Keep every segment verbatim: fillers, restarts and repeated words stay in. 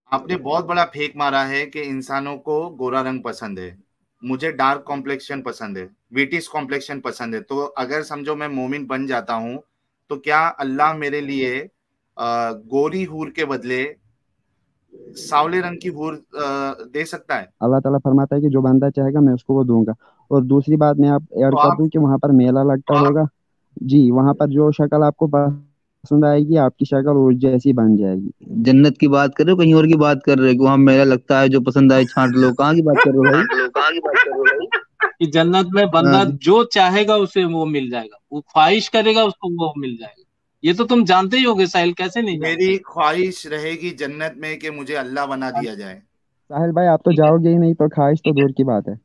आपने बहुत बड़ा फेक मारा है कि इंसानों को गोरा रंग पसंद है। मुझे डार्क कॉम्प्लेक्शन पसंद है, विटिश कॉम्प्लेक्शन पसंद है। तो अगर समझो मैं मोमिन बन जाता हूं, तो क्या अल्लाह मेरे लिए अ, गोरी हूर के बदले सावले रंग की हूर अ, दे सकता है? अल्लाह ताला फरमाता है कि जो बंदा चाहेगा मैं उसको वो दूंगा। और दूसरी बात मैं आप तो ऐड कर आप दूं कि वहां पर मेला लगता होगा। जी, वहां पर जो शक्ल आपको पसंद आएगी आपकी शक्ल उस जैसी बन जाएगी। जन्नत की बात कर रहे हो कहीं और की बात कर रहे हो कि वहां मेला लगता है जो पसंद आए छांट लो, कहाँ की बात कर रहे हो भाई? छांट लो, कहाँ की बात कर रहे हो भाई? कि जन्नत में हाँ, बंदा जो चाहेगा उसे वो मिल जाएगा, वो ख्वाहिश करेगा उसको वो मिल जाएगा। ये तो तुम जानते ही होगे साहिल, कैसे नहीं जानते। मेरी ख्वाहिश रहेगी जन्नत में कि मुझे अल्लाह बना दिया जाए। साहिल भाई, आप तो ठीक है। जाओगे ही नहीं तो ख्वाहिश तो दूर की बात है।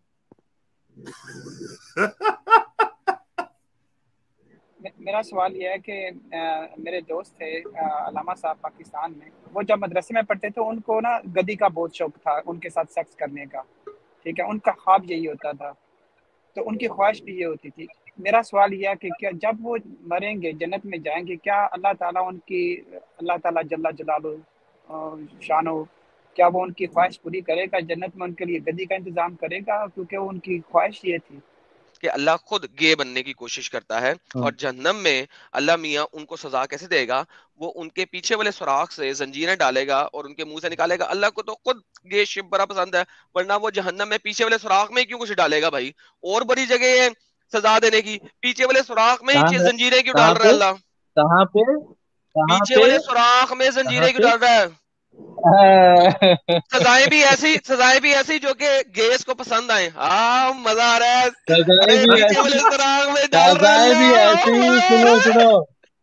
मे- मेरा सवाल यह है कि अ, मेरे दोस्त थे अ, अलामा साहब पाकिस्तान में। वो जब मदरसे में पढ़ते थे उनको ना गधी का बहुत शौक था उनके साथ सेक्स करने का। ठीक है, उनका ख्वाब यही होता था, तो उनकी ख्वाहिश भी ये होती थी। मेरा सवाल यह है कि क्या जब वो मरेंगे जन्नत में जाएंगे, क्या अल्लाह ताला उनकी अल्लाह ताला जल्ला जलालु शानो, क्या वो उनकी ख्वाहिश पूरी करेगा? जन्नत में उनके लिए गद्दी का इंतजाम करेगा, क्योंकि वो उनकी ख्वाहिश ये थी। कि अल्लाह खुद गे बनने की कोशिश करता है, हाँ। और जहन्नम में अल्लाह मियाँ उनको सजा कैसे देगा? वो उनके पीछे वाले सुराख से जंजीरें डालेगा और उनके मुंह से निकालेगा। अल्लाह को तो खुद गे शिप बड़ा पसंद है, वरना वो जहन्नम में पीछे वाले सुराख में क्यों कुछ डालेगा भाई? और बड़ी जगह है सजा देने की, पीछे वाले सुराख में ही कहाँ चे- पे? जंजीरें क्यों कहाँ डाल रहा है पे? अल्लाह? कहाँ पे? कहाँ पीछे पे? वाले सुराख में कहाँ जंजीरें क्यों पे? डाल रहा है? सजाएं सजाएं भी ऐसी सजाएं भी ऐसी जो कि गेस को पसंद आए। हाँ, मजा आ रहा है। अरे भी पीछे वाले ऐसी, सुराख में डाल रहा है सजाएं भी ऐसी, सुनो अल्लाह। सुनो।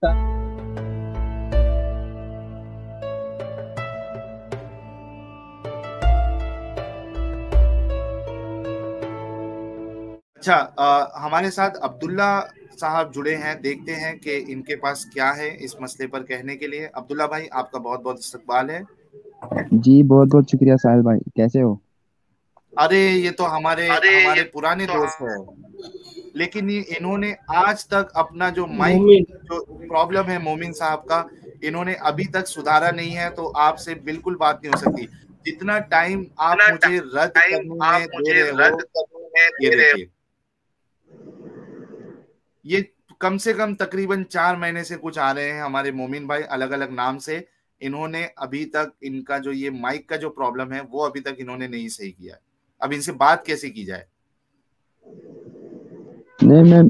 अच्छा, अ, हमारे साथ अब्दुल्ला साहब जुड़े हैं, देखते हैं कि इनके पास क्या है इस मसले पर कहने के लिए। अब्दुल्ला भाई, आपका बहुत बहुत इस्तकबाल है। जी, बहुत बहुत शुक्रिया साहिल भाई, कैसे हो? अरे ये तो हमारे अरे हमारे ये पुराने तो दोस्त है, लेकिन ये इन्होंने आज तक अपना जो माइक मोमिन, जो प्रॉब्लम है मोमिन साहब का, इन्होंने अभी तक सुधारा नहीं है। तो आपसे बिल्कुल बात नहीं हो सकती। जितना टाइम आप इतना मुझे रद्द टाइम करने आप में दे मुझे रहे हो, रद्द करने में ये दे रहे हो। देखिए, ये कम से कम तकरीबन चार महीने से कुछ आ रहे हैं हमारे मोमिन भाई अलग अलग नाम से। इन्होंने अभी तक इनका जो ये माइक का जो प्रॉब्लम है वो अभी तक इन्होंने नहीं सही किया है। अब इनसे बात कैसे की जाए? नहीं, मैं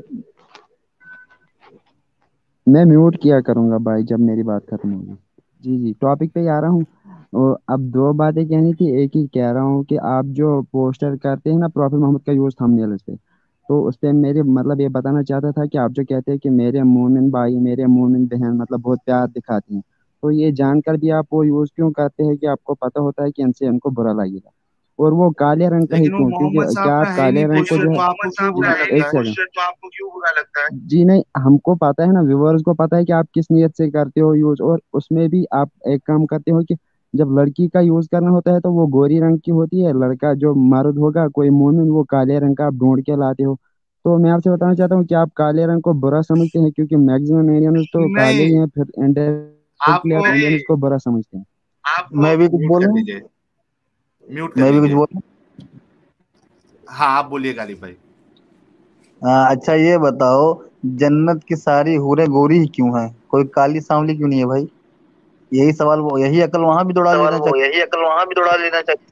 मैं म्यूट किया करूंगा भाई जब मेरी बात खत्म होगी। जी जी, टॉपिक पे ही आ रहा हूँ। और अब दो बातें कहनी थी, एक ही कह रहा हूँ कि आप जो पोस्टर करते हैं ना प्रॉफिट मोहम्मद का यूज थंबनेल पे, तो उस पे मेरे मतलब ये बताना चाहता था कि आप जो कहते हैं कि मेरे मोमिन भाई मेरे मोमिन बहन मतलब बहुत प्यार दिखाती हैं, तो ये जानकर भी आप वो यूज क्यों करते हैं कि आपको पता होता है कि इनसे इनको बुरा लगेगा? और वो काले रंग का ही लेकिन वो क्यों? मोहम्मद क्योंकि साहब क्या का आप है ही नहीं काले रंग को लेकिन वो जो क्वेश्चन, तो है। मोहम्मद आपको साहब क्यों का बुरा जी, है लगता एक नहीं है? सेकंड। क्वेश्चन, तो आपको क्यों बुरा लगता है? जी नहीं, हमको पता है ना, व्यूअर्स को पता है कि आप किस नियत से करते हो यूज। और उसमें भी आप एक काम करते हो कि जब लड़की का यूज करना होता है तो वो गोरी रंग की होती है, लड़का जो मर्द होगा कोई मोमिन वो काले रंग का आप ढूंढ के लाते हो। तो मैं आपसे बताना चाहता हूँ कि आप काले रंग को बुरा समझते हैं, क्योंकि मैक्सिमम इंडियंस तो काले ही नहीं, हैं, फिर इनडायरेक्टली आप आपको इंडियंस को बुरा समझते हैं। आपको मैं भी कुछ म्यूट कर बोलूं? दीजिए, म्यूट कर मैं भी कुछ दीजिए। बोलूं? हाँ, आप बोलिए गालिब भाई। हाँ, अच्छा ये बताओ, जन्नत की सारी हूरें गोरी ही क्यों हैं, कोई काली सांवली क्यों नहीं है भाई? यही सवाल, वो यही अकल वहां भी दौड़ा सवाल लेना वो चाहिए। यही अकल वहां भी दौड़ा लेना चाहिए।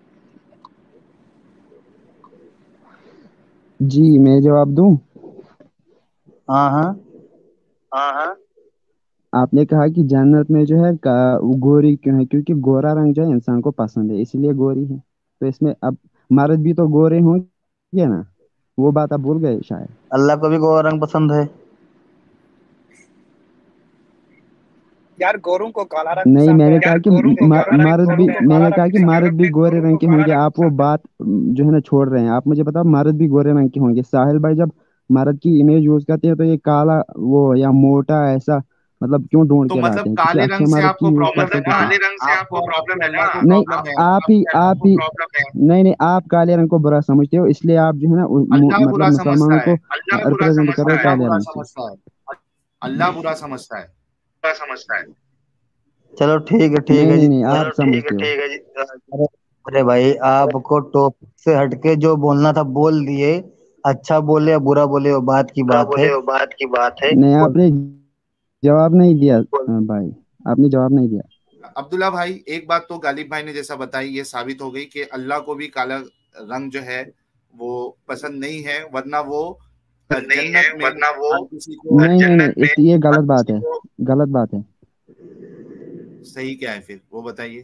जी, मैं जवाब दूं? हाँ हाँ। हाँ हाँ। आपने कहा कि जन्नत में जो है का, वो गोरी क्यों है? क्योंकि गोरा रंग जो है इंसान को पसंद है इसलिए गोरी है। तो इसमें अब मर्द भी तो गोरे होंगे ना, वो बात आप भूल गए शायद। अल्लाह को भी गोरा रंग पसंद है। यार गोरों को काला रंग नहीं, पसंद है। मैंने कहा यार कि गोरों को म- काला रंग मर्द गोरों भी, को काला मैंने कहा रंग कि पसंद है। मर्द भी अपने गोरे गोरों रंग को के काला होंगे। रंग आप वो पसंद है। बात अम, जो है ना छोड़ रहे हैं। आप मुझे बताओ मर्द भी गोरे रंग के होंगे। साहिल भाई जब मर्द की इमेज यूज करते हैं तो ये काला वो या मोटा ऐसा मतलब क्यों ढूंढ तो के मतलब लाते हैं? किसी काले अच्छे रंग से मर्द की आपको यूज प्रॉब्लम करते है मतलब हैं तो ना? फिर। काले रंग से आपको आपको प्रॉब्लम है आपको ना? अल्लाह से नहीं, प्रॉब्लम है? आप ही आपको आप ही प्रॉब्लम है? नहीं नहीं, आप काले रंग को बुरा समझते हो, इसलिए आप जो है ना उ- मु- अल्लाह मतलब बुरा समझता मुसलमानों है। को अल्लाह बुरा रिप्रेजेंट कर रहे समझता हो है। अल्लाह काले बुरा रंग से। समझता है। अल्लाह बुरा समझता है। बुरा समझता है। चलो ठीक है ठीक नहीं है नहीं जी। नहीं, चलो आप ठीक है समझते हो। ठीक है जी। अरे अरे भाई, आपको टॉपिक से हटके जो बोलना था बोल दिए। अच्छा बोले या बुरा बोले वो बात की बुरा बात है। बोले वो बात की बात है। नहीं, बोल आपने जवाब नहीं दिया बोल। अ, भाई, आपने जवाब नहीं दिया। अब्दुल्ला भाई, एक बात तो गालिब भाई ने जैसा बताई ये साबित हो गई कि अल्लाह को भी काला रंग जो है वो पसंद नहीं है, वरना वो नहीं है, जन्नत में वरना वो हर किसी को नहीं नहीं नहीं, जन्नत में इस ये हर गलत बात किसी है, को गलत बात है। सही क्या है फिर वो बताइए।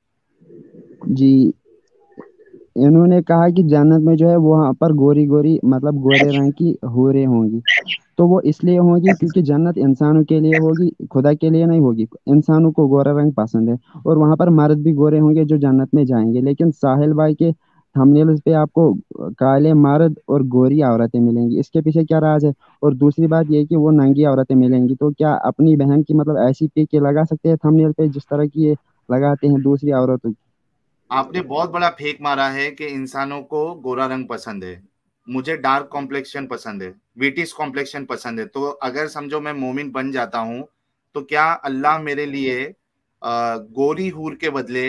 जी, इन्होंने कहा कि जन्नत में जो है वहां पर गोरी गोरी मतलब गोरे रंग की हूरें होंगी। तो वो इसलिए होगी क्योंकि जन्नत इंसानों के लिए होगी, खुदा के लिए नहीं होगी। इंसानों को गोरा रंग पसंद है, और वहां पर मर्द भी गोरे होंगे जो जन्नत में जाएंगे। लेकिन साहिल भाई के थंबनेल पे आपको काले मर्द और गोरी औरतें मिलेंगी, इसके पीछे क्या राज है? और दूसरी बात ये कि वो नंगी औरतें मिलेंगी। तो क्या अपनी बहन की मतलब ऐसी पिक के लगा सकते हैं थंबनेल पे जिस तरह की ये लगाते हैं दूसरी औरतों की? आपने बहुत बड़ा फेक मारा है कि इंसानों को गोरा रंग पसंद है, मुझे डार्क कॉम्प्लेक्शन पसंद है, विटिश कॉम्प्लेक्शन पसंद है। तो अगर समझो मैं मोमिन बन जाता हूं तो क्या अल्लाह मेरे लिए अ, गोरी हूर के बदले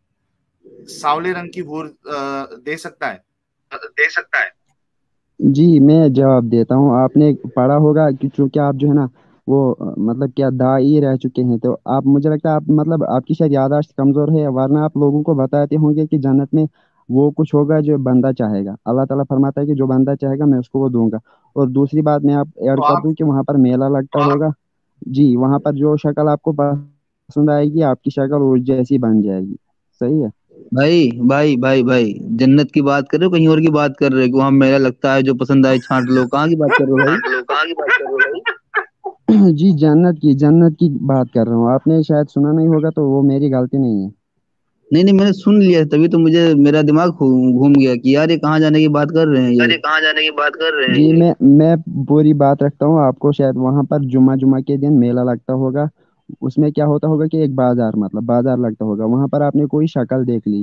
सावले रंग की हूर अ, दे सकता है? दे सकता है। जी, मैं जवाब देता हूँ। आपने पढ़ा होगा कि चूंकि आप जो है ना वो अ, मतलब क्या दाई रह चुके हैं, तो आप, मुझे लगता है आप मतलब आपकी शायद याददाश्त कमजोर है, वरना आप लोगों को बताते होंगे कि जन्नत में वो कुछ होगा जो बंदा चाहेगा। अल्लाह ताला फरमाता है कि जो बंदा चाहेगा मैं उसको वो दूंगा। और दूसरी बात मैं आप तो ऐड कर आप दूं कि वहां पर मेला लगता होगा। जी, वहां पर जो शक्ल आपको पसंद आएगी आपकी शक्ल उस जैसी बन जाएगी। सही है। भाई भाई भाई भाई, जन्नत की बात कर रहे हो कहीं और की बात कर रहे हो कि वहां मेला लगता है जो पसंद आए छांट लो? कहाँ की बात कर रहे हो भाई? हाँ, लोग कहाँ की बात कर रहे हो भाई? जी, जन्नत की जन्नत की बात कर रहा हूँ, आपने शायद सुना नहीं होगा, तो वो मेरी गलती नहीं है। नहीं नहीं, मैंने सुन लिया तभी तो मुझे मेरा दिमाग घू- घूम गया कि यार ये कहाँ जाने की बात कर रहे हैं ये। अरे कहाँ जाने की बात कर रहे हैं जी, ये? मैं मैं पूरी बात रखता हूँ आपको। शायद वहां पर जुम्मा जुम्मा के दिन मेला लगता होगा। उसमें क्या होता होगा कि एक बाजार मतलब बाजार लगता होगा, वहां पर आपने कोई शक्ल देख ली।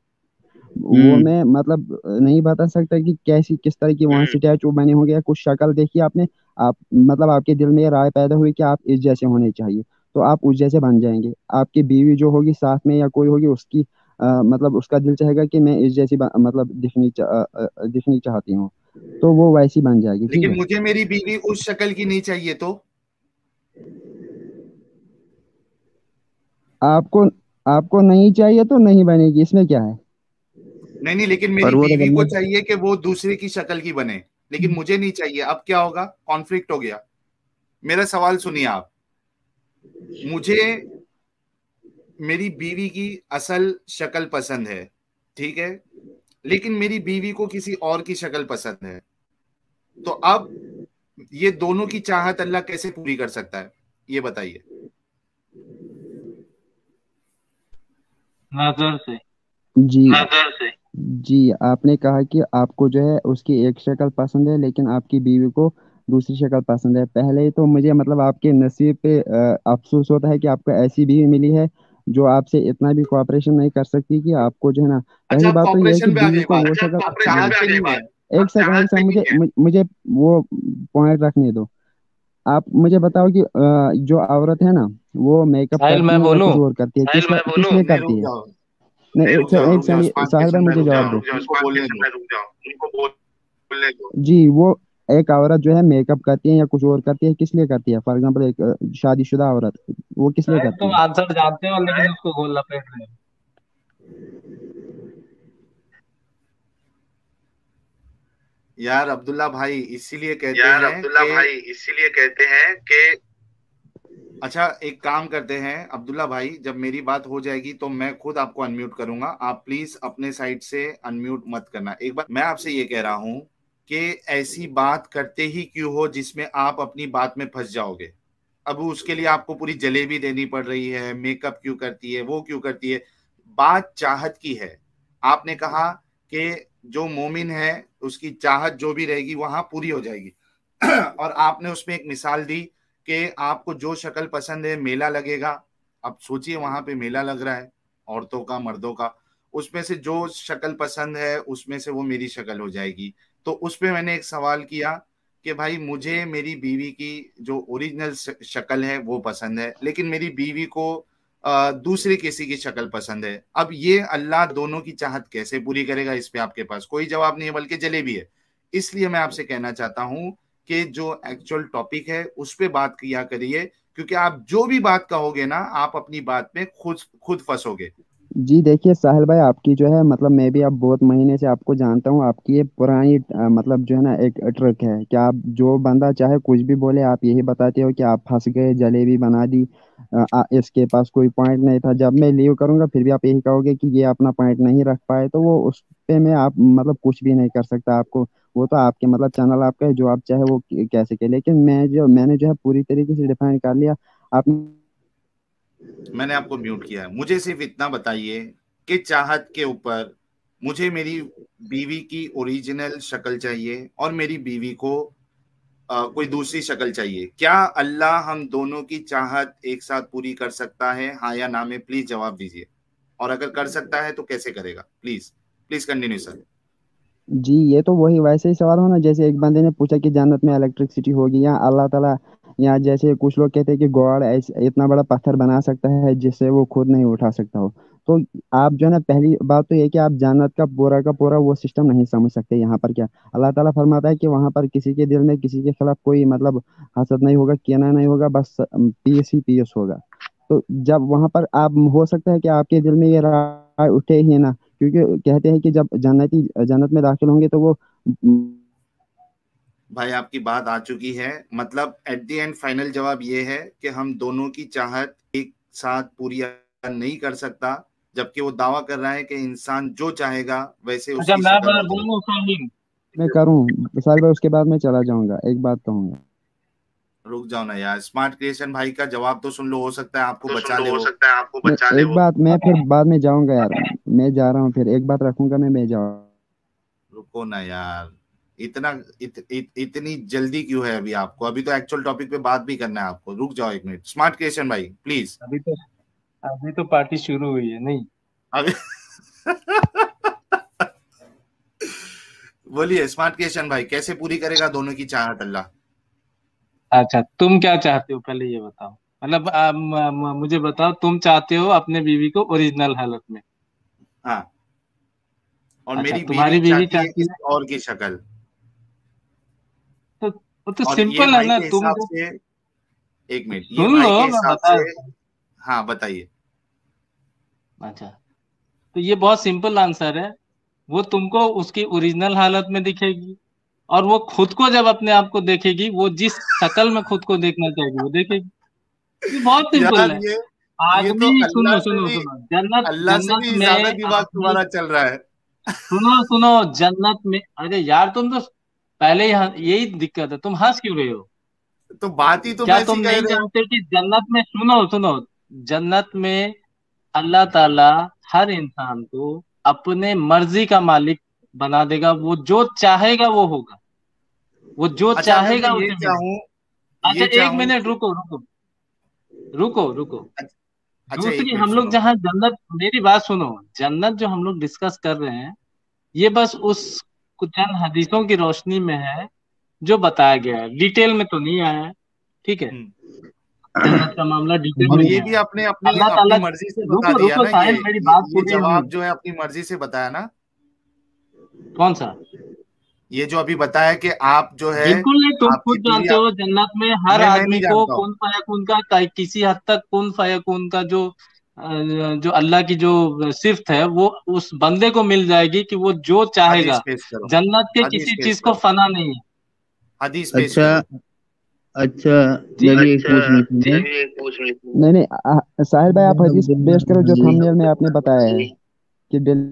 वो हम्म। मैं मतलब नहीं बता सकता कि कैसी किस तरह की वहां हम्म। स्टैचू बने होंगे या कुछ शक्ल देखी आपने। आप मतलब आपके दिल में ये राय पैदा हुई कि आप इस जैसे होने चाहिए, तो आप उस जैसे बन जाएंगे। आपकी बीवी जो होगी साथ में या कोई होगी उसकी अ, मतलब उसका दिल चाहेगा कि मैं इस जैसी ब- मतलब दिखनी चा, अ, अ, दिखनी चाहती हूँ, तो वो वैसी बन जाएगी। ठीक लेकिन है। मुझे मेरी बीवी उस शक्ल की नहीं चाहिए तो? आपको आपको नहीं चाहिए तो नहीं बनेगी, इसमें क्या है? नहीं नहीं, लेकिन पर मेरी वो तो बीवी को बनना। चाहिए कि वो दूसरे की शक्ल की बने, लेकिन मुझे नहीं चाहिए। अब क्या होगा? कॉन्फ्लिक्ट हो गया। मेरा सवाल सुनिए आप। मुझे मेरी बीवी की असल शक्ल पसंद है, ठीक है, लेकिन मेरी बीवी को किसी और की शक्ल पसंद है। तो अब ये दोनों की चाहत अल्लाह कैसे पूरी कर सकता है, ये बताइए। नजर से। जी नजर से। जी, आपने कहा कि आपको जो है उसकी एक शक्ल पसंद है लेकिन आपकी बीवी को दूसरी शक्ल पसंद है। पहले तो मुझे मतलब आपके नसीब पे अ, अफसोस होता है कि आपको ऐसी बीवी मिली है जो आपसे इतना भी कोऑपरेशन नहीं कर सकती कि आपको जो है ना। अच्छा, पहली आप बात तो यह है कि कॉपरेशन पे आ बीवी गई को बात। वो अच्छा, शक्ल, आप चाहत पे नहीं है। एक सेकंड एक सेकंड, मुझे मुझे मुझे वो पॉइंट रखने दो। आप मुझे बताओ कि अ, जो औरत है ना वो मेकअप साहिल करती मैं है या बोलूं? कुछ और करती है, साहिल किस मैं किस बोलूं? लिए नहीं, रुक करती है? जाओ। नहीं, नहीं, एक रुक जाओ, सेकंड एक रुक जाओ, सेकंड, स्पार्क के साहिल भाई समय मुझे रुक जवाब जाओ, दो। रुक जाओ, उनको बोलने दो। रुक जाओ, उनको बोल बोलने दो। जी, वो एक औरत जो है मेकअप करती है या कुछ और करती है, किस लिए करती है? फॉर एग्जांपल एक अ, शादीशुदा औरत, वो किस लिए साहिल करती तुम है? आंसर जानते हो लेकिन उसको गोल लपेट रहे हो। यार अब्दुल्ला भाई, इसीलिए कहते यार हैं अब्दुल्ला कि भाई इसीलिए कहते हैं कि अच्छा, एक काम करते हैं अब्दुल्ला भाई, जब मेरी बात हो जाएगी तो मैं खुद आपको अनम्यूट करूंगा। आप प्लीज अपने साइड से अनम्यूट मत करना। एक बार मैं आपसे ये कह रहा हूं कि ऐसी बात करते ही क्यों हो जिसमें आप अपनी बात में फंस जाओगे। अब उसके लिए आपको पूरी जलेबी देनी पड़ रही है, मेकअप क्यों करती है, वो क्यों करती है। बात चाहत की है। आपने कहा कि जो मोमिन है उसकी चाहत जो भी रहेगी वहां पूरी हो जाएगी। और आपने उसमें एक मिसाल दी कि आपको जो शक्ल पसंद है मेला लगेगा। अब सोचिए वहां पे मेला लग रहा है, औरतों का, मर्दों का, उसमें से जो शक्ल पसंद है उसमें से वो मेरी शक्ल हो जाएगी। तो उस पे मैंने एक सवाल किया कि भाई मुझे मेरी बीवी की जो ओरिजिनल शक्ल है वो पसंद है, लेकिन मेरी बीवी को अ, दूसरी किसी की शक्ल पसंद है। अब ये अल्लाह दोनों की चाहत कैसे पूरी करेगा, इस पे आपके पास कोई जवाब नहीं है, बल्कि जलेबी है। इसलिए मैं आपसे कहना चाहता हूं कि जो एक्चुअल टॉपिक है उस पे बात किया करिए, क्योंकि आप जो भी बात कहोगे ना, आप अपनी बात में खुद खुद फंसोगे। जी देखिए साहिल भाई, आपकी जो है मतलब मैं भी अब बहुत महीने से आपको जानता हूँ। आपकी ये पुरानी अ, मतलब जो है ना एक ट्रिक है कि आप जो बंदा चाहे कुछ भी बोले, आप यही बताते हो कि आप फंस गए, जलेबी बना दी, अ, आ, इसके पास कोई पॉइंट नहीं था। जब मैं लीव करूंगा फिर भी आप यही कहोगे कि ये अपना पॉइंट नहीं रख पाए, तो वो उस पे मैं आप मतलब कुछ भी नहीं कर सकता आपको। वो तो आपके मतलब चैनल आपका है, जो आप चाहे वो कैसे के। लेकिन मैं जो मैंने जो है पूरी तरीके से डिफाइन कर लिया। आप मैंने आपको म्यूट किया है। मुझे सिर्फ इतना बताइए कि चाहत के ऊपर मुझे मेरी बीवी की ओरिजिनल शक्ल चाहिए और मेरी बीवी को अ, कोई दूसरी शक्ल चाहिए। क्या अल्लाह हम दोनों की चाहत एक साथ पूरी कर सकता है, हाँ या ना में प्लीज जवाब दीजिए। और अगर कर सकता है तो कैसे करेगा? Please please continue sir. जी, ये तो वही वैसे ही सवाल हो ना, जैसे एक बंदे ने पूछा कि जन्नत में इलेक्ट्रिसिटी होगी या अल्लाह ताला, या जैसे कुछ लोग कहते हैं कि गॉड ऐसे इतना बड़ा पत्थर बना सकता है जिससे वो खुद नहीं उठा सकता हो। तो आप जो है ना, पहली बात तो ये कि आप जन्नत का पूरा का पूरा वो सिस्टम नहीं समझ सकते। यहाँ पर क्या अल्लाह ताला फरमाता है कि वहां पर किसी के दिल में किसी के खिलाफ कोई मतलब हसद नहीं होगा, कीना नहीं होगा, बस पीस ही पीस होगा। तो जब वहां पर आप हो सकता है कि आपके दिल में ये राय उठे ही ना, क्योंकि कहते हैं कि जब जन्नती जन्नत में दाखिल होंगे तो वो भाई आपकी बात आ चुकी है, मतलब एट द एंड फाइनल जवाब ये है कि हम दोनों की चाहत एक साथ पूरी नहीं कर सकता, जबकि वो दावा कर रहा है कि इंसान जो चाहेगा वैसे अच्छा उसकी मैं शक्ल हो ब- जाएगी। बोलूं साहिल? मैं करूं साल भाई, उसके बाद मैं चला जाऊंगा, एक बात कहूंगा। रुक जाओ ना यार, स्मार्ट क्रिएशन भाई का जवाब तो सुन लो, हो सकता है आपको तो सुन बचा लो, ले हो वो। सकता है आपको मैं बचा ले एक वो। बात, मैं फिर बाद में जाऊंगा यार। मैं जा रहा हूँ, फिर एक बात रखूंगा मैं मैं जाऊँ। रुको ना यार, इतना इत, इत, इतनी जल्दी क्यों है अभी आपको? अभी तो एक्चुअल टॉपिक पे बात भी करना है आपको। रुक जाओ एक मिनट, स्मार्ट क्रिएशन भाई प्लीज। अभी तो अभी तो पार्टी शुरू हुई है नहीं? अभी बोलिए स्मार्ट क्रिएशन भाई, कैसे पूरी करेगा दोनों की चाहत अल्लाह? अच्छा तुम क्या चाहते हो पहले ये बताओ। मतलब आ, म, म, मुझे बताओ, तुम चाहते हो अपने बीवी को ओरिजिनल हालत में? हाँ, और अच्छा मेरी बीवी तुम्हारी बीवी चाहती है चाहती है? किसी और की शक्ल। तो वो तो और ये सिंपल है भाई ना, के तुम हिसाब जो से, एक मिनट, ये सुन लो भाई के मैं हिसाब बता से, देता हूँ। हाँ बताइए। अच्छा तो ये बहुत सिंपल आंसर है। वो तुमको उसकी ओरिजिनल हालत में दिखेगी, और वो खुद को जब अपने आप को देखेगी, वो जिस शक्ल में खुद को देखना चाहेगी वो देखेगी। ये बहुत सिंपल यार है। ये ये तो आदमी अल्लाह सुनो से सुनो भी, सुनो, जन्नत अल्लाह से जन्नत भी ज्यादा में दिमाग आदमी, तुम्हारा चल रहा है। सुनो सुनो, जन्नत में, अरे यार तुम तो पहले यहाँ यही दिक्कत है, तुम हंस क्यों रहे हो? तो बात ही तुम क्या ऐसी तुम कह नहीं रहे हो। जानते कि जन्नत में, सुनो सुनो, जन्नत में अल्लाह ताला हर इंसान को अपने मर्जी का मालिक बना देगा। वो जो चाहेगा वो होगा, वो जो अच्छा अगर मैं चाहेगा ये उसे चाहूँ, मिलेगा। अच्छा ये एक चाहूँ मिनट कि, रुको रुको रुको रुको। अच्छा एक दूसरी, मिनट हम लोग सुनो। जहाँ जन्नत, मेरी बात सुनो, जन्नत जो हम लोग डिस्कस कर रहे हैं, ये बस उस कुछ चंद हदीसों की रोशनी में है जो बताया गया है, डिटेल में तो नहीं आया है। ठीक है, हम्म। जन्नत का मामला डिटेल और में ये नहीं भी आया। आपने अपनी अल्लाह अपनी ताला, मर्जी से बता रुको दिया रुको ना, ये साहिल, मेरी ये, बात ये पूरी नहीं जवाब हुई। जो है अपनी मर्जी से बताया ना। कौन सा? ये जो अभी बताया कि आप जो है, बिल्कुल नहीं, तुम आपकी खुद बीवी जानते आप, हो जन्नत में हर मैं मैं आदमी नहीं को जानता हूँ। कुन फयाकुन का का- किसी हद तक कुन फयाकुन का जो अ, जो अल्लाह की जो सिफ्त है वो उस बंदे को मिल जाएगी कि वो जो हदीस चाहेगा। पेश करो, जन्नत के हदीस किसी पेश चीज को करो, फना नहीं है। हदीस पेश अच्छा करो। अच्छा, जी मैं भी एक अच्छा, पूछ रही थी मैं मैं। भी एक पूछ रही थी। नहीं नहीं, आ- साहिल भाई आप हदीस पेश करो जो भाई, थंबनेल में आपने बताया है कि दिल।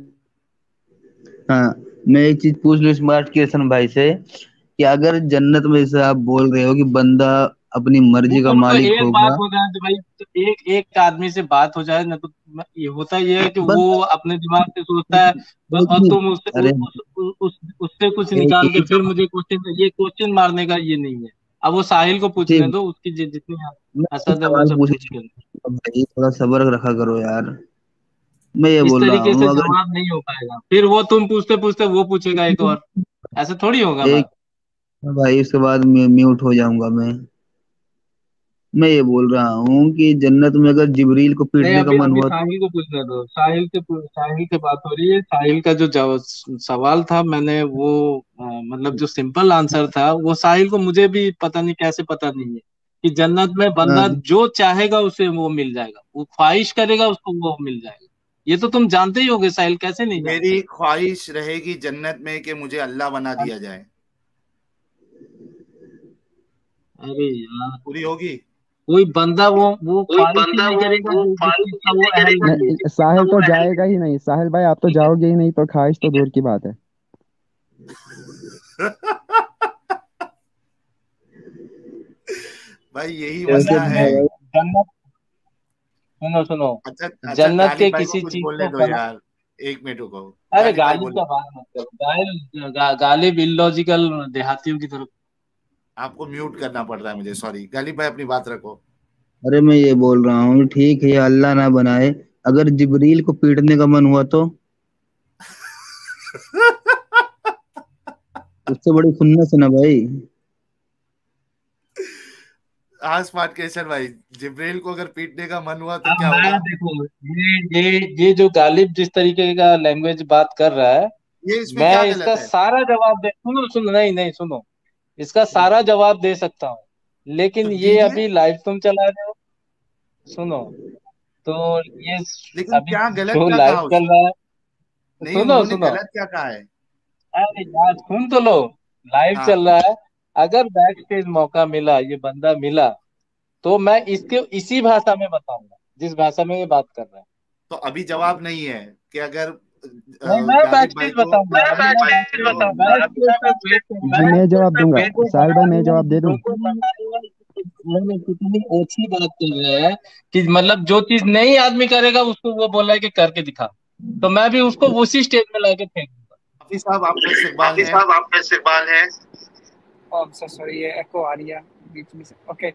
हाँ, मैं एक चीज पूछ लूँ स्मार्ट क्रिएशन भाई से कि अगर जन्नत में जैसे आप बोल रहे हो कि बंदा अपनी मर्जी का रुको रुको, मालिक एक बात होगा। हो जाए तो भाई, तो एक एक आदमी से बात हो जाए ना, तो ये होता ये है कि वो बंदा अपने दिमाग से सोचता है, ब- एक और मिनट, तुम उससे उ, अरे उस, उस, उस, उससे कुछ एक निकाल के एक फिर मुझे क्वेश्चन, ये क्वेश्चन मारने का ये नहीं है। अब वो साहिल को पूछने ठीक, दो, उसकी जि- जितनी मैं एक हसद है वो सवाल सब पूछ पूछ रहा कर। हूँ भाई, थोड़ा सब्र रखा करो यार। मैं ये इस बोल रहा तरीके से हूँ अगर जवाब नहीं हो पाएगा, फिर वो तुम पूछते पूछते वो पूछेगा एक और, ऐसे थोड़ी होगा एक, बात। भाई उसके बाद म्यूट हो जाऊंगा मैं। मैं ये बोल रहा हूँ कि जन्नत में अगर जिब्रील को नहीं, पीटने का अभी मन अभी हुआ तो साहिल को पूछने दो। साहिल से पू- साहिल से बात हो रही है। साहिल का जो जवाब सवाल था, मैंने वो अ, मतलब जो सिंपल आंसर था वो साहिल को, मुझे भी पता नहीं कैसे पता नहीं है कि जन्नत में बंदा हाँ, जो चाहेगा उसे वो मिल जाएगा, वो ख्वाहिश करेगा उसको वो मिल जाएगा। ये तो तुम जानते ही होगे साहिल, कैसे नहीं जानते। मेरी ख्वाहिश रहेगी जन्नत में कि मुझे अल्लाह बना दिया जाए, अरे यार, पूरी होगी। कोई बंदा वो वो कोई ख्वाहिश ही बंदा नहीं वो करेगा वो जो जिस ख्वाहिश चीज ही का वो नहीं अहल करेगा नहीं है। नहीं, साहिल तो जाएगा ही नहीं। साहिल भाई आप तो ठीक है, जाओगे ही नहीं, तो ख्वाहिश तो दूर की बात है। भाई यही कैसे मसला जन्नत है। में, भाई? जन्नत, सुनो सुनो, अच्छा अच्छा, जन्नत गालिब के भाई को किसी कुछ चीज बोलने को दो बना। यार, एक मिनट रुको। अरे गालिब भाई गालिब बोलो। का बात मत करो, गालिब गा, गालिब इलॉजिकल देहातियों की तरफ। आपको म्यूट करना पड़ रहा है मुझे, सॉरी। गालिब भाई अपनी बात रखो। अरे मैं ये बोल रहा हूँ, ठीक है अल्लाह ना बनाए, अगर जिब्रील को पीटने का मन हुआ तो उससे बड़ी खुन्नस है ना भाई। हाँ स्मार्ट क्वेश्चन भाई, जिब्रील को अगर पीटने का मन हुआ तो अब क्या मैं होगा? देखो, ये ये ये जो गालिब जिस तरीके का लैंग्वेज बात कर रहा है, ये इसमें मैं क्या इसका गलत है? सारा जवाब दे, सुनो सुनो, नहीं नहीं सुनो, इसका हम्म, सारा जवाब दे सकता हूँ, तो लेकिन ये दीजिए। अभी लाइव तुम चला रहे हो। सुनो, तो ये लेकिन अभी क्या गलत जो क्या लाइव कहा चल उसने? रहा है, नहीं, सुनो उन्होंने सुनो, गलत क्या कहा है? अरे यार सुन तो लो, लाइव हाँ, चल रहा है। अगर बैक स्टेज मौका मिला, ये बंदा मिला, तो मैं इसके इसी भाषा में बताऊंगा जिस भाषा में ये बात कर रहा है। तो अभी जवाब नहीं है कि अगर अ, नहीं, मैं बैक गालिब भाई स्टेज को बताऊंगा, मैं अभी बैक मैं बैक स्टेज स्टेज बताऊंगा, बैक अभी स्टेज मैं तक बैक वेट स्टेज करूंगा। जी बैक मैं स्टेज जवाब तक दूंगा। वेट तुमको साहिल भाई बता मैं दूंगा जवाब कि दे दूं। कितनी मैंने कितनी ओछी बात कर रहा है, कि मतलब जो चीज नहीं आदमी करेगा उसको वो बोला है कि करके दिखा, तो मैं भी उसको उसी स्टेज में लाके फेंक दूंगा। हाफिज साहब आपका इस्तकबाल हाफिज है। साहब आपका इस्तेमाल है। ओह सो सॉरी, ये एको आ रही है बीच में से। ओके,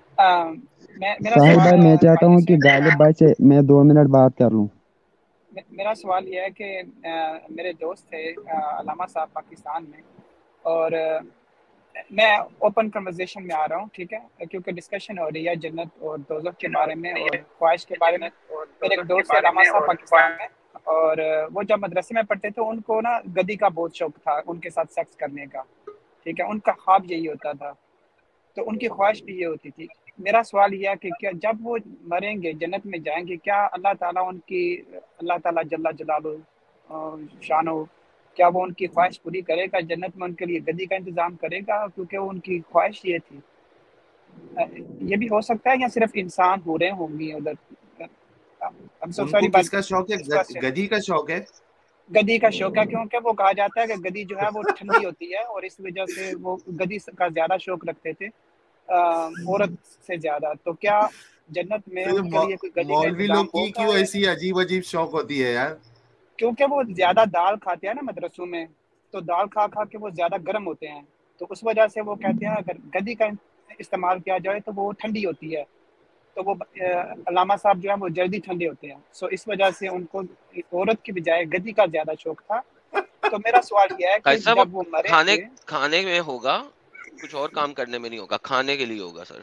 मैं मेरा साहिल सवाल भाई मैं अ, चाहता भाइयों हूँ से कि है कि गालिब भाई से मैं दो मिनट बात कर लूँ। मे- मेरा सवाल ये है कि अ, मेरे दोस्त थे अ, अलामा साहब पाकिस्तान में, और अ, मैं ओपन कन्वर्सेशन में आ रहा हूँ, ठीक है, क्योंकि डिस्कशन हो रही है जन्नत और दोज़ख के बारे में और ख्वाहिश के बारे में। जन्नत और मेरे एक दोज़ख के दोस्त थे बारे अलामा में साहब और पाकिस्तान में, और अ, वो जब मदरसे में पढ़ते थे उनको ना गदी का बहुत शौक था उनके साथ सेक्स करने का, ठीक है, उनका ख्वाब यही होता था, तो उनकी ख्वाहिश भी ये होती थी। मेरा सवाल यह है कि क्या जब वो मरेंगे जन्नत में जाएंगे, क्या अल्लाह ताला उनकी, अल्लाह ताला जल्ला जलालु शानो, क्या वो उनकी ख्वाहिश पूरी करेगा, जन्नत में उनके लिए गदी का इंतजाम करेगा, क्योंकि वो उनकी ख्वाहिश ये थी। अ, ये भी हो सकता है या सिर्फ इंसान हो रहे होंगी उधर। I'm so उनको sorry, but किसका शौक है? this गद, question, गधी का शौक है। गदी का शौक है, क्योंकि वो कहा जाता है कि गदी जो है वो ठंडी होती है, और इस वजह से वो गदी का ज्यादा शौक रखते थे अ, औरत से ज्यादा। तो क्या जन्नत में तो ये उनके मौ, लिए कोई गदी का मौलवी लोग इंतजाम की होगा क्यों या ऐसी नहीं? अजीब अजीब शौक होती है यार? क्योंकि वो ज्यादा दाल खाते हैं ना मदरसों में, तो दाल खा खा के वो ज्यादा गर्म होते हैं, तो उस वजह से वो कहते हैं अगर गदी का इस्तेमाल किया जाए तो वो ठंडी होती है, तो वो अ, अलामा साहब जो है वो जल्दी ठंडे होते हैं, सो इस वजह से उनको औरत की बजाय गदी का ज्यादा शौक था। तो मेरा सवाल यह है भाई कि साहब, वो जब वो खाने मरेंगे, खाने में होगा, कुछ और काम करने में नहीं होगा, खाने के लिए होगा सर।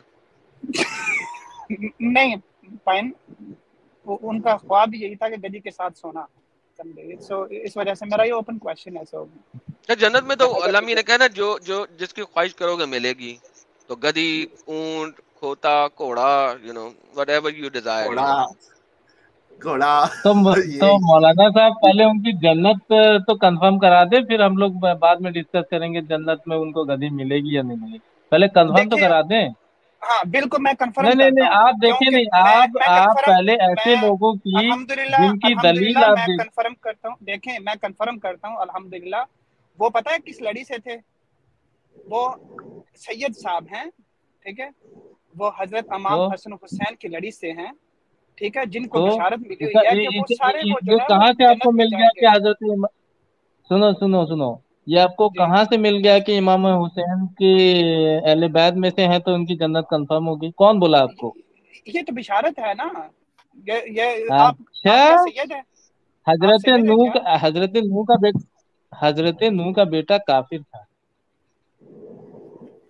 नहीं फाइन, वो उनका ख्वाब भी यही था कि गदी के साथ सोना, समझे, सो इस वजह से मेरा ये ओपन क्वेश्चन है। सो तो जन्नत में तो अगर अल्लाह कोई, ने कहा ना, जो जो जिसकी ख्वाहिश करोगे मिलेगी। तो गधी, ऊंट, खोता, घोड़ा, you know whatever you desire, you घोड़ा, नो। घोड़ा। तो म- तो ये मौलाना साहब पहले उनकी जन्नत तो कंफर्म करा दे, फिर हम लोग ब- बाद में डिस्कस करेंगे जन्नत में उनको गदी मिलेगी या नहीं मिलेगी। पहले कंफर्म तो देखिए, करा दें। हाँ बिल्कुल मैं नहीं कंफर्म नहीं करता नहीं, हूँ, आप देखें, क्योंकि नहीं मैं आप मैं आप कंफर्म पहले ऐसे मैं लोगों की अल्हम्दुलिल्लाह जिनकी दलील अल्हम्दुलिल्लाह आप मैं दे। कंफर्म करता हूँ। देखें, मैं कंफर्म करता हूँ अल्हम्दुलिल्लाह। वो पता है किस लड़ी से थे? वो सैयद साहब हैं, ठीक है, वो हजरत तो इमाम हसन हुसैन की लड़ी से हैं, ठीक है, जिनको तो बिशारत मिली इसका हुई है इ, कि वो इस, सारे इ, वो जो ये है वो कहाँ से आपको जन्नत में मिल गया कि जाएंगे। हजरत इमा- सुनो सुनो सुनो, ये आपको जी, कहाँ से मिल गया कि इमाम हुसैन के अहले बैत में से हैं तो उनकी जन्नत कंफर्म होगी? कौन बोला आपको? ये तो बिशारत है ना। ये ये आप अच्छा, आप क्या सैयद हैं? आप हजरत सैयद हैं नूह क्या? का हजरत नूह का बेटा हजरत नूह का बेटा काफिर था।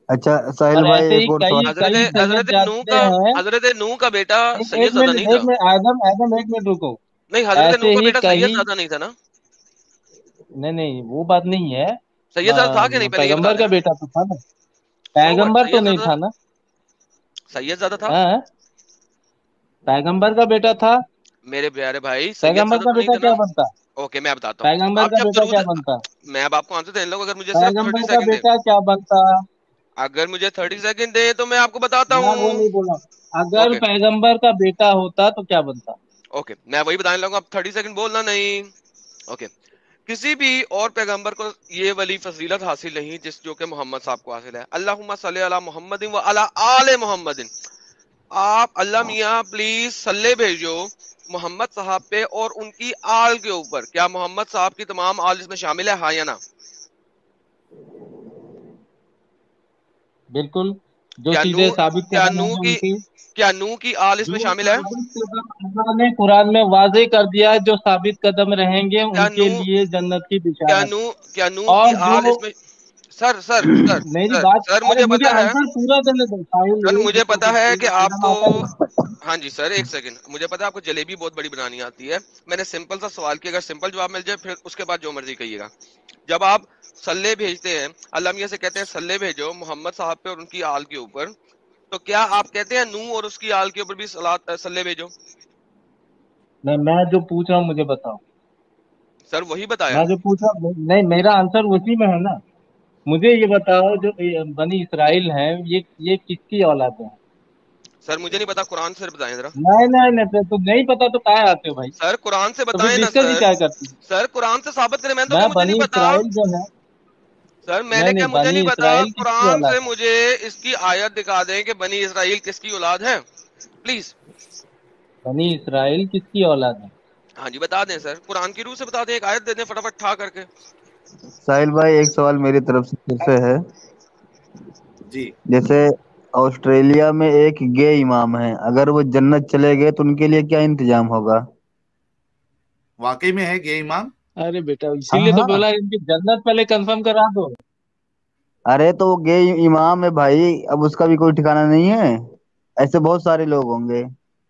अच्छा साहिल और भाई ऐसे ही एक और कई सवाल। हजरत कई सैयद हजरत नूह जाते का हैं। हजरत नूह का बेटा एक, सैयद एक ज़्यादा मिनट नहीं एक था। मिनट आदम आदम एक मिनट रुको। नहीं, हजरत नूह ऐसे का ही बेटा सैयद कई, ज़्यादा नहीं था ना। नहीं नहीं वो बात नहीं है। सैयद ज़्यादा था कि नहीं, म- पहले ये बता पैगंबर का देना। बेटा तो था ना, सो व्हाट, पैगंबर तो सैयद नहीं ज़्यादा था ना। सैयद ज़्यादा था। हाँ, पैगंबर का बेटा था। मेरे प्यारे भाई सैयद पैगंबर ज़्यादा का तो नहीं बेटा था क्या ना। बनता? ओके मैं बताता हूँ। पैगंबर आप का जब बेटा दरूद, क्या बनता? मैं अब आपको आंसर देने लगूँ, अगर मुझे सिर्फ थर्टी पैगंबर का सेकंड दे, बेटा क्या बनता? अगर मुझे थर्टी सेकंड दे तो मैं आपको बताता मैं वो हूँ। नहीं बोला, अगर ओके पैगंबर का बेटा होता तो क्या बनता? ओके मैं वही बताने लगूँ, अब थर्टी सेकंड बोलना नहीं। ओके, किसी भी और पैगंबर को ये वाली फजीलत हासिल नहीं जिस जो कि मोहम्मद साहब को हासिल है। अल्लाहुम्मा सल्ली अला मोहम्मदिन व अला आले मोहम्मदिन। आप अल्लाह मियाँ प्लीज सल्ले भेजो मोहम्मद साहब पे और उनकी आल के ऊपर। क्या मोहम्मद साहब की तमाम आल इसमें शामिल है, हाँ या ना? बिल्कुल, जो क्या नू चीजें साबित क्या कदम नू है की उनकी, क्या नू की आल इसमें जो शामिल है? साबित कदम अल्लाह ने कुरान में वाजे कर दिया है, जो साबित कदम रहेंगे क्या उनके नू लिए जन्नत की क्या बिशारत। नू क्या नू की और आल जो, इसमें, सर सर सर मेरी सर बात, सर अरे मुझे मुझे पता है, आंसर पूरा देने दो साहिल, सर एक मुझे रुको पता रुको, है कि मेरा आदम आपको, आता है ना। हाँ जी सर एक सेकंड, मुझे पता है आपको जलेबी बहुत बड़ी बनानी आती है। मैंने सिंपल सा सवाल किया, अगर सिंपल जवाब मिल जाए फिर उसके बाद जो मर्जी कहिएगा। जब आप सल्ले भेजते हैं, अल्लाह मियां से कहते हैं सल्ले भेजो मोहम्मद साहब पे और उनकी आल के ऊपर, तो क्या आप कहते हैं नूह और उसकी आल के ऊपर भी सलात सल्ले भेजो? मैं मैं जो पूछ रहा हूँ मुझे बताओ, सर वही बताया। मैं जो पूछ रहा हूँ, नहीं मेरा आंसर उसी में है ना। मुझे ये बताओ, जो ये बनी इसराइल हैं, ये ये किसकी औलाद है? सर मुझे नहीं पता, कुरान से बताएं जरा। नहीं नहीं नहीं, फिर तो नहीं पता तो काहे आते हो भाई? सर कुरान से तो फिर बताएं ना डिस्कस ही सर। क्या करती है? सर कुरान से साबित करें, मैंने तो मैं कहा मुझे नहीं बनी पता। इसराइल जो है, सर मैंने नहीं क्या नहीं, मुझे नहीं बनी पता, इसराइल किसकी कुरान औलाद से है? मुझे इसकी आयत दिखा दें कि बनी इसराइल किसकी औलाद है, प्लीज। बनी इसराइल किसकी औलाद है? हाँ जी बता दें सर, कुरान की रूह से बता दें, एक आयत दे दें फटाफट ठा करके। साहिल भाई एक सवाल मेरी तरफ से फिर से है। जी। जैसे ऑस्ट्रेलिया में एक गे इमाम है, अगर वो जन्नत चले गए तो उनके लिए क्या इंतजाम होगा? वाकई में है गे इमाम? अरे बेटा, हाँ इसीलिए तो हाँ। बोला इनकी जन्नत पहले कंफर्म करा दो। अरे तो वो गे इमाम है भाई, अब उसका भी कोई ठिकाना नहीं है। ऐसे बहुत सारे लोग होंगे।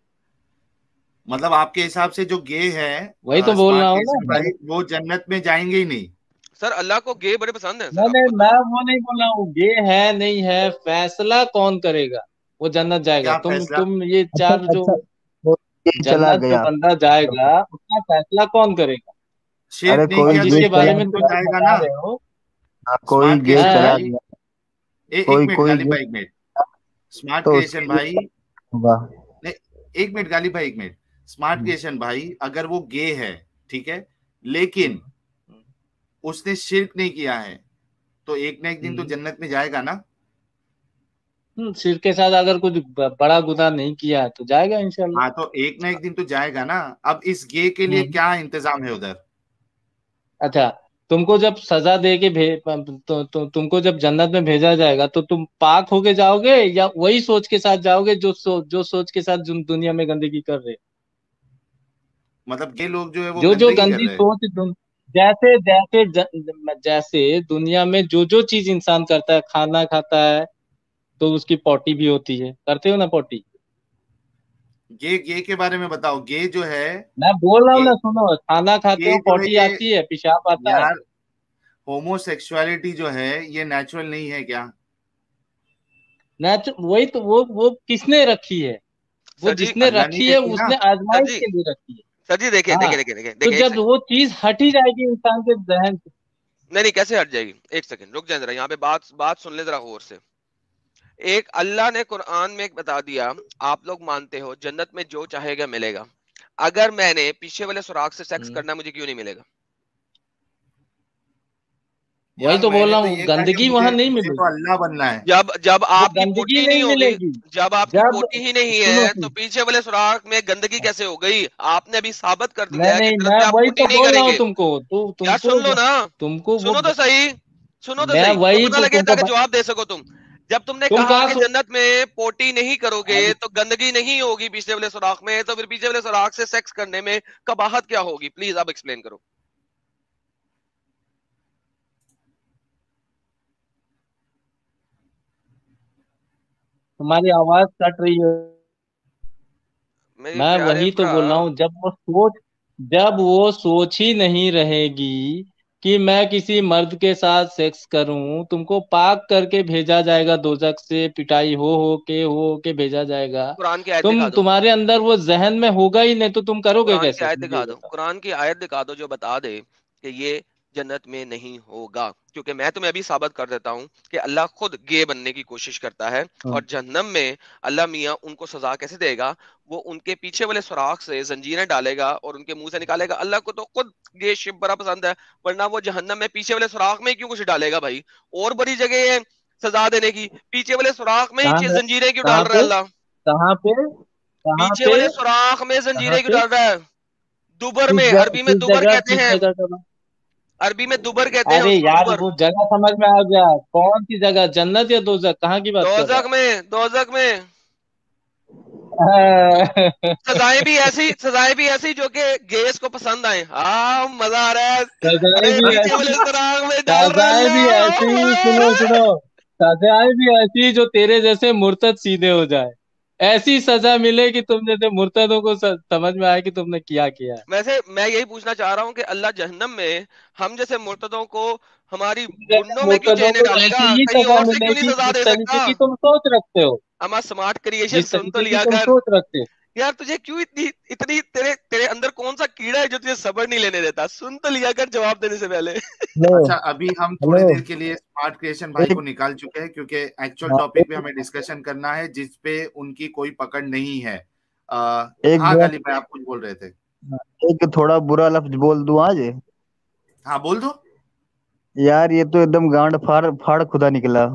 मतलब आपके हिसाब से जो गे वही है तो बोल स्मार्ट रहा हूँ ना केसर मैंने। भाई, वो जन्नत में जाएंगे ही नहीं? सर अल्लाह को गे बड़े पसंद है सर, नहीं आपको नहीं, पता मैं है। वो नहीं बोल रहा हूँ, ये है नहीं है, फैसला कौन करेगा? वो जन्नत जाएगा, क्या तुम फैसला? तुम ये अच्छा चार जो अच्छा, तो ये चला जन्नत जो गया। बंदा जाएगा उसका फैसला कौन करेगा? शिरक अरे नहीं अब कोई किया तो गे जिसके चला बारे जन्नत में में तो तुम गया। जाएगा बता ना? रहे हो। हाँ, कोई स्मार्ट गे क्रिएशन चला हाँ, भाई, गया। ए, एक कोई मिनट कोई गालिब गे भाई, एक मिनट। स्मार्ट तो क्रिएशन उसके लिए भाई, होगा। नहीं, एक मिनट गालिब भाई, एक मिनट। स्मार्ट हम्म, क्रिएशन भाई, अगर वो गे है, ठीक है, लेकिन हम्म, उसने शिरक नहीं किया है, तो एक ना एक दिन तो हम्म, जन्नत में जाएगा ना? हम्म, सिर के साथ अगर कुछ ब- बड़ा गुनाह नहीं किया है तो जाएगा इंशाल्लाह। हाँ, तो एक ना एक दिन तो जाएगा ना। अब इस गे के लिए हम्म। क्या इंतजाम है उधर? अच्छा, तुमको जब सजा दे के भे तो, तो तुमको जब जन्नत में भेजा जाएगा तो तुम पाक होके जाओगे या वही सोच के साथ जाओगे जो सो, जो सोच के साथ जो दुनिया में गंदगी कर रहे? मतलब गे लोग जो है वो जो जो गंदगी कर गंदी रहे हैं? सोच दुन, जैसे जैसे ज, जैसे दुनिया में जो जो चीज इंसान करता है, खाना खाता है तो उसकी पॉटी भी होती है, करते हो ना पॉटी? गे गे के बारे में बताओ, गे जो है, मैं बोल रहा हूँ गे ना, सुनो, खाना खाते गे हो जो है पॉटी ये, आती है, पेशाब आता है। यार, होमोसेक्सुअलिटी जो है ये नेचुरल नहीं है क्या? नेचुरल, वही तो, वो वो किसने रखी है? वो सर जी जिसने अल्लाह नहीं रखी है देती ना? उसने सर आजमाइश जी के लिए रखी है। सर जी देखिए हाँ, देखिए देखिए देखिए तो देखिए एक जब सेकंड। वो चीज हट ही जाएगी इंसान के जहन से। नहीं नहीं कैसे हट जाएगी, एक सेकंड रुक जाए जरा, यहाँ पे बात बात सुन ले जरा गौर से। एक अल्लाह ने कुरान में एक बता दिया, आप लोग मानते हो जन्नत में जो चाहेगा मिलेगा। अगर मैंने पीछे वाले सुराग से सेक्स हम्म, करना, मुझे क्यों नहीं मिलेगा? वही यार तो बोल मैंने रहा तो हूँ, ये कहा कि गंदगी मुझे वहां नहीं मुझे तो मिलेगी। अल्लाह बनना है। जब जब वो आपकी गंदगी पोटी नहीं नहीं होगी, मिलेगी। जब आपकी जब, पोटी ही नहीं सुनो है तो सुनो, पीछे वाले सुराग में गंदगी कैसे हो गई? आपने अभी साबित कर नहीं दिया है कि नहीं, जन्नत मैं में आप वही पोटी तो नहीं बोल रहा हूँ करेंगे। तुमको, तो यार सुन लो तुमको ना, तुमको वो, सुनो तो सही, सुनो तो मैं सही, तो वही पता तो लगे तुमको ताकि ब- जवाब दे सको तुम। जब तुमने तुम कहा कहाँ कि सो, जन्नत में पोटी नहीं करोगे अरे, तो गंदगी नहीं होगी पीछे वाले सुराख में, तो फिर पीछे वाले सुराख से सेक्स करने में कबाहत क्या होगी? प्लीज आप एक्सप्लेन करो। तुम्हारी आवाज कट रही है। मेरी मैं प्यारे वही तो भरा बोल रहा हूँ, जब वो सोच जब वो सोच ही नहीं रहेगी कि मैं किसी मर्द के साथ सेक्स करूं, तुमको पाक करके भेजा जाएगा दोजख से, पिटाई हो हो के हो हो के भेजा जाएगा। कुरान की आयत तुम दिखा दो, तुम्हारे अंदर वो जहन में होगा ही नहीं, तो तुम करोगे कुरान की कैसे? आयत मुझे दिखा ये दो, बताओ। कुरान की आयत दिखा दो जो बता दे कि ये जन्नत में नहीं होगा। क्योंकि मैं तुम्हें अभी साबित कर देता हूँ कि अल्लाह खुद गे बनने की कोशिश करता है, हाँ। और जहन्नम में अल्लाह मियाँ उनको सजा कैसे देगा, वो उनके पीछे वाले सुराख से जंजीरें डालेगा और उनके मुंह से निकालेगा। अल्लाह को तो खुद गे शिप बड़ा पसंद है, वरना वो जहन्नम में पीछे वाले सुराख में क्यों कुछ डालेगा भाई? और बड़ी जगह है सजा देने की, पीछे वाले सुराख में ही कहाँ पे जंजीरें क्यों डाल कहाँ रहा है पे अल्लाह? कहाँ पे कहाँ पीछे पे वाले सुराख में कहाँ जंजीरें क्यों पे डाल रहा है? दुबर किस में, जगह अरबी में किस दुबर जगह कहते किस हैं, जगह का? अरबी में दुबर कहते हैं अरे उसको, यार, दुबर। वो जगह समझ में आ गया। कौन सी जगह, जन्नत या दोजख, कहाँ की बात कर दोजक रहा में, दोजक में है? सजाएं भी ऐसी, सजाएं भी ऐसी जो कि गेस को पसंद आए। हाँ मजा आ रहा है। सजाएं अरे भी पीछे वाले ऐसी सुराख में डाल रहा है सजाएं भी अल्लाह, ऐसी मजा आ सुनो रहा है। सुनो सजाएं भी ऐसी जो तेरे जैसे मुर्तद सीधे हो जाए। ऐसी सजा मिले कि तुम जैसे मुर्तदों को स- समझ में आए कि तुमने क्या किया है। वैसे मैं यही पूछना चाह रहा हूँ कि अल्लाह जहन्नम में हम जैसे मुर्तदों को हमारी तुम जैसे मुंडों में क्यों मुर्तदों चेने को डालेगा? ऐसी ही कहीं सजा और से क्यों नहीं मिलेगी सजा जिस दे तरीके सकता? की तुम सोच रखते हो। अमा स्मार्ट क्रिएशन जिस सुन तो तरीके की लिया तुम कर। सोच रखते हो। यार तुझे क्यों इतनी इतनी तेरे तेरे अंदर कौन सा कीड़ा है जो तुझे सब्र नहीं लेने देता? सुन तो लिया कर जवाब देने से पहले। हेलो अच्छा, अभी हम थोड़ी हेलो देर के लिए स्मार्ट क्रिएशन भाई एक को निकाल चुके हैं, क्योंकि एक्चुअल हाँ, टॉपिक पे एक, हमें डिस्कशन करना है जिस पे उनकी कोई पकड़ नहीं है। आ, एक हाँ बुरा गालिब भाई, आप कुछ बोल रहे थे। एक थोड़ा बुरा लफ्ज बोल दूं आज। हाँ बोल दो। यार ये तो एकदम गांड फाड़ फाड़ खुदा निकला।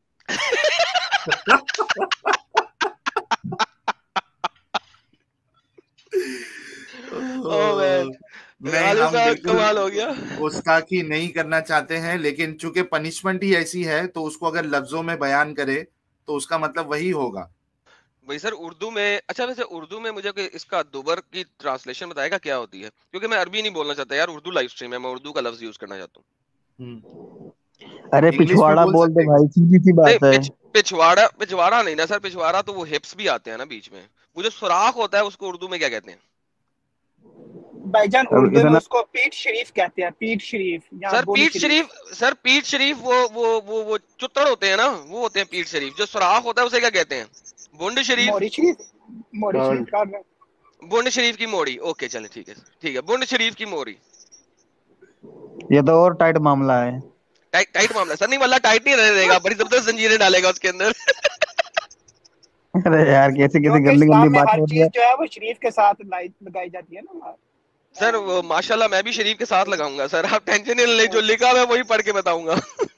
ओ मैन, नहीं, गालिब हम साहब बिल्कुल कमाल हो गया। गुस्ताखी नहीं करना चाहते हैं, लेकिन चूंकि पनिशमेंट ही ऐसी है तो उसको अगर लफ्जों में बयान करे तो उसका मतलब वही होगा। भाई सर उर्दू में, अच्छा वैसे उर्दू में मुझे कोई इसका दुबर की ट्रांसलेशन बताएगा क्या होती है? क्योंकि मैं अरबी नहीं बोलना चाहता यार, उर्दू लाइव स्ट्रीम है, मैं उर्दू का लफ्ज यूज करना चाहता हूँ। अरे इंग्लिश में पिछवाड़ा बोल बोल दो सकते भाई, सीधी सी नहीं बात है। पिछ पिछवाड़ा, पिछवाड़ा नहीं ना सर, पिछवाड़ा तो वो हिप्स भी आते हैं ना बीच में। वो जो सुराख होता है उसको उर्दू में क्या कहते हैं? भाईजान अब उर्दू में इतना उसको पीठ शरीफ कहते हैं, पीठ शरीफ या सर बोनी पीठ शरीफ। शरीफ, सर पीठ शरीफ वो वो वो वो चुत्तड़ होते हैं ना, वो होते हैं पीठ शरीफ। जो सुराख होता है उसे क्या कहते हैं? बुंड शरीफ। मोरी शरीफ, मोरी शरीफ का मैं- बुंड शरीफ की मोड़ी। ओके चले ठीक है, ठीक है बुंड शरीफ की मोड़ी। ये तो और टाइट मामला है। टाइट टाइट मामला सर, नहीं वाला टाइट नहीं रहने देगा, बड़ी जबरदस्त जंजीरें डालेगा उसके अंदर। अरे यार कैसे कैसे क्योंकि गंदी इस्लाम गंदी में बात हर हो रही है। चीज जो है वो शरीफ के साथ लाई- लगाई जाती है ना। सर वो माशाल्लाह मैं भी शरीफ के साथ लगाऊंगा सर, आप टेंशन नहीं ले, जो लिखा हुआ है वही पढ़ के बताऊंगा।